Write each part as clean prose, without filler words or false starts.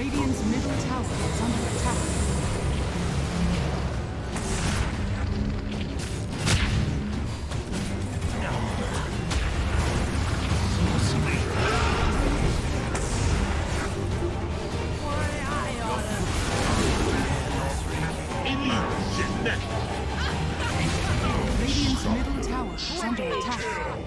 Radiant's middle tower is under attack. Radiant's middle tower is under attack.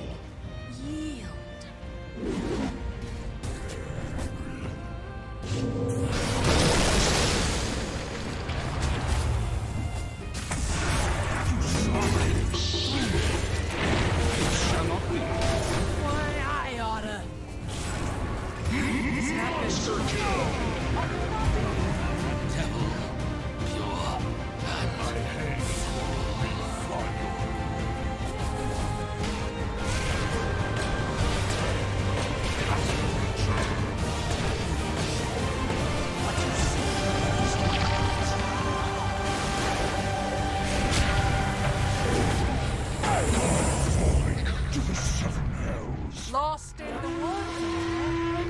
Lost in the woods.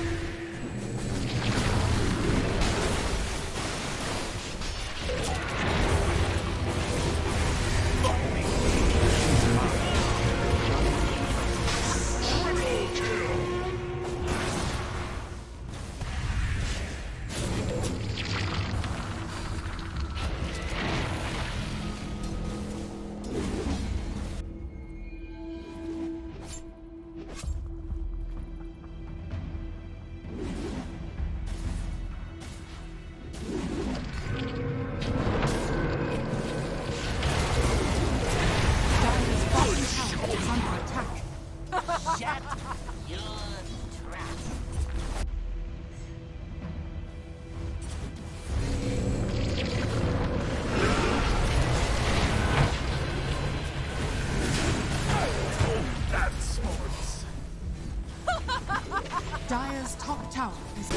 Dire's top tower is...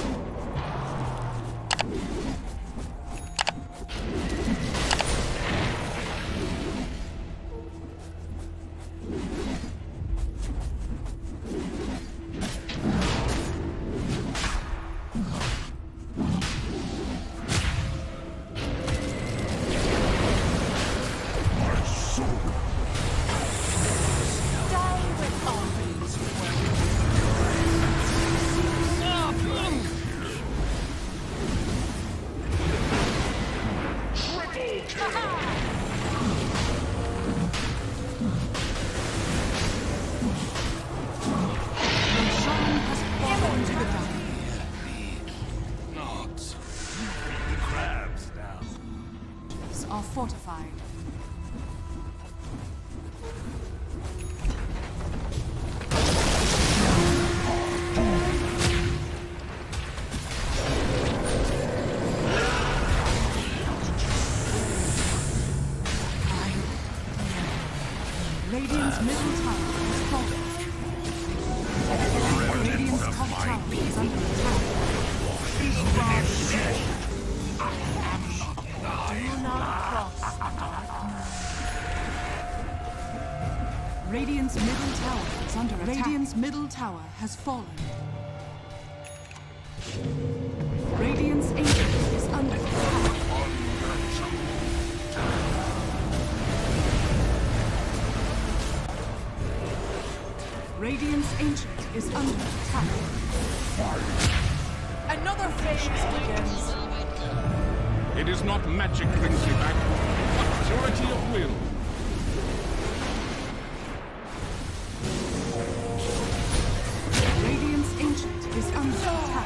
are fortified. Radiant's middle tower is falling. Radiant's top tower is under attack. Do not cross the dark moon. Radiant's middle tower is under attack. Radiant's middle tower has fallen. Radiant's ancient is under attack. Radiant's ancient is under attack. Another phase begins. It is not magic brings you back, but purity of will. Radiant's ancient is under attack.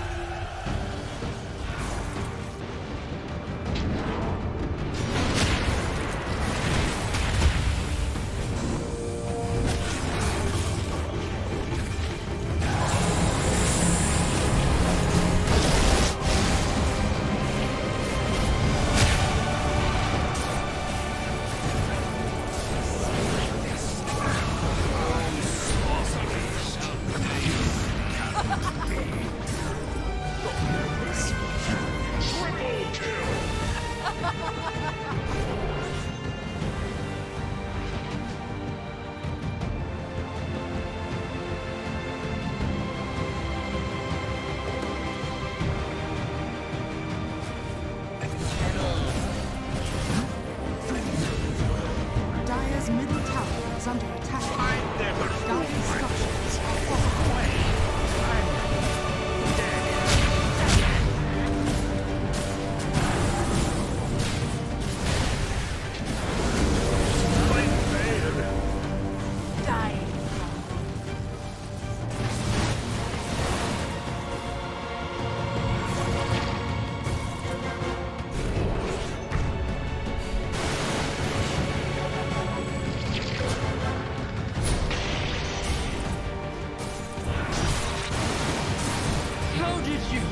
with you.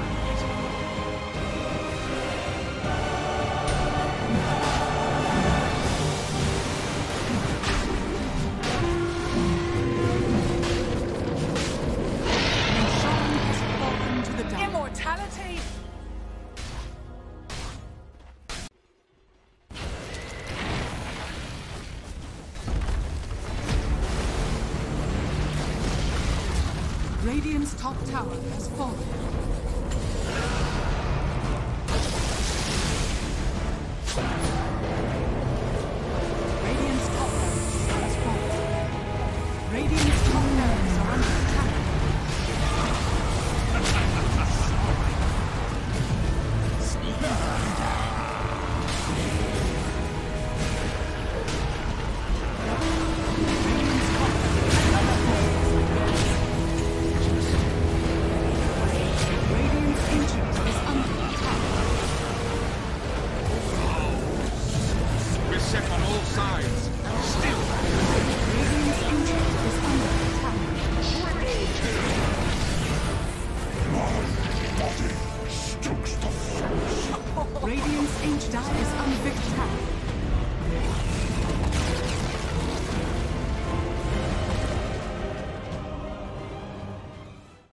Roshan has fallen to the dark. Immortality! Radiant's top tower has fallen. Radiant's top barracks has fallen. Radiant's top barracks are under attack. Radiant's top barracks. Radiant's ancient is